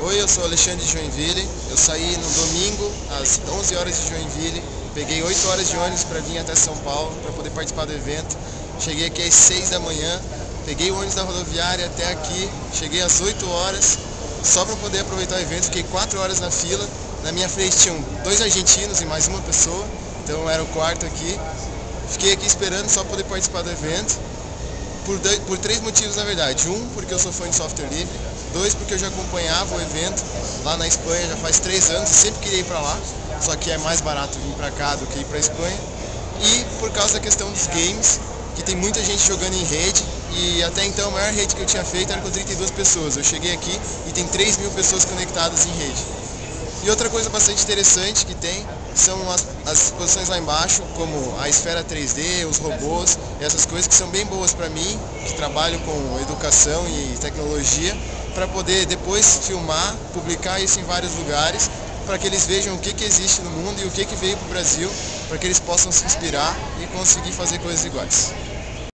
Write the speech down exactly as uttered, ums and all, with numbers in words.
Oi, eu sou Alexandre de Joinville. Eu saí no domingo às onze horas de Joinville, peguei oito horas de ônibus para vir até São Paulo para poder participar do evento. Cheguei aqui às seis da manhã, peguei o ônibus da rodoviária até aqui, cheguei às oito horas só para poder aproveitar o evento. Fiquei quatro horas na fila. Na minha frente tinham dois argentinos e mais uma pessoa, então eu era o quarto aqui. Fiquei aqui esperando só para poder participar do evento. Por, dois, por três motivos, na verdade. Um, porque eu sou fã de software livre. Dois, porque eu já acompanhava o evento lá na Espanha já faz três anos e sempre queria ir para lá, só que é mais barato vir para cá do que ir para a Espanha. E por causa da questão dos games, que tem muita gente jogando em rede, e até então a maior rede que eu tinha feito era com trinta e duas pessoas. Eu cheguei aqui e tem três mil pessoas conectadas em rede. E outra coisa bastante interessante que tem são as, as exposições lá embaixo, como a esfera três D, os robôs, essas coisas que são bem boas para mim, que trabalho com educação e tecnologia, para poder depois filmar, publicar isso em vários lugares, para que eles vejam o que, que existe no mundo e o que, que veio para o Brasil, para que eles possam se inspirar e conseguir fazer coisas iguais.